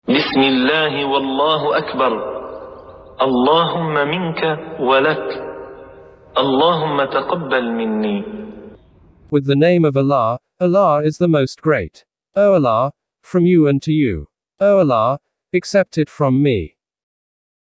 بسم الله والله أكبر. اللهم منك ولك. اللهم تقبل مني. With the name of Allah, Allah is the most great. O Allah, from you and to you. O Allah, accept it from me.